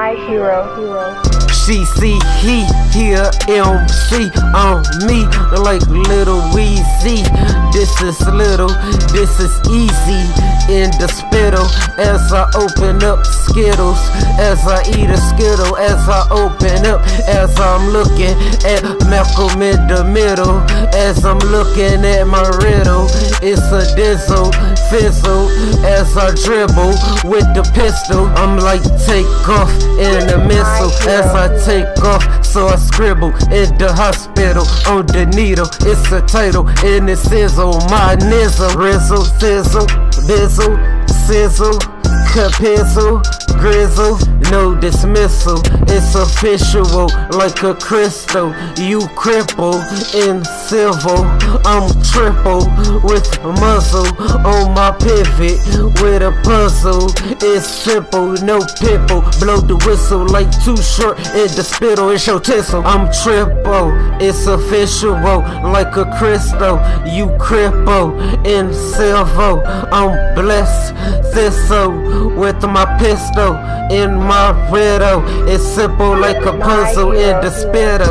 My hero. She see he hear MC on me like Little Weezy. This is little, this is easy in the spittle. As I open up Skittles, as I eat a Skittle, as I open up, as I'm looking at Malcolm in the middle, as I'm looking at my riddle. It's a dizzle, fizzle, as I dribble with the pistol. I'm like take off in a missile, as I take off, so I scribble in the hospital on the needle. It's a title and it sizzle, my nizzle, rizzle, sizzle, bizzle, sizzle, capizzle, grizzle, no dismissal. It's official like a crystal. You cripple in civil, I'm triple with muzzle on my pivot with a puzzle. It's simple, no pimple. Blow the whistle like Too Short in the spittle. It's your tinsel. I'm triple, it's official like a crystal. You cripple in silver, I'm blessed thistle with my pistol in my riddle. It's simple like a puzzle in the spittle.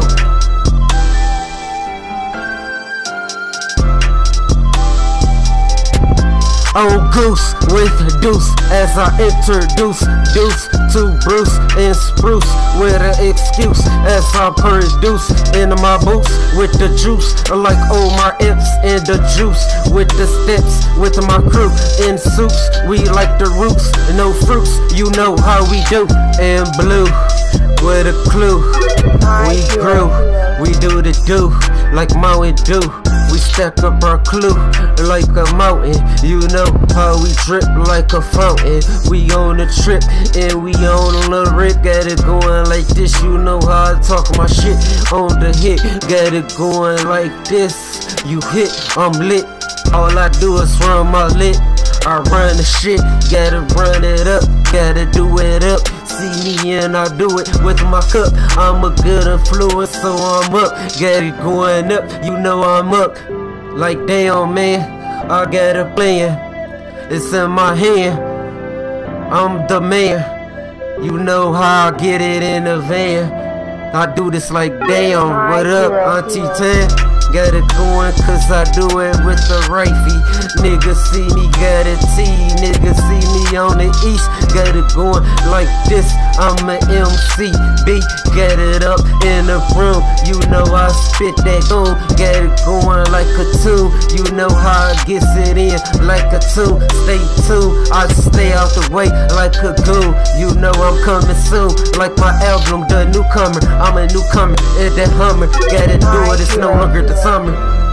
On goose with deuce as I introduce deuce to Bruce and spruce with an excuse as I produce in my boots with the juice like Omar Epps and the juice with the steps with my crew in suits. We like the roots, no fruits, you know how we do. And blue with a clue, we grew, we do the do like Mountain Dew. We stack up our clue like a mountain. You know how we drip like a fountain. We on a trip and we on a rip. Got it going like this. You know how I talk my shit on the hit. Got it going like this. You hit, I'm lit. All I do is run my lit. I run the shit, gotta run it up, gotta do it up. See me and I do it with my cup. I'm a good influence, so I'm up. Got it going up, you know I'm up. Like damn man, I got a plan. It's in my hand, I'm the man. You know how I get it in the van. I do this like damn, what up Auntie Tan? Got it going cause I do it with the rifey. Niggas see me got a T, niggas see me on the east. Got it going like this, I'm an MC. B, got it up in the room. You know I spit that boom. Got it going like a tune. You know how I gets it in like a tune. Stay tuned, I stay out the way like a goon. You know I'm coming soon, like my album, The Newcomer. I'm a newcomer in that Hummer. Gotta do it, it's no longer the summer.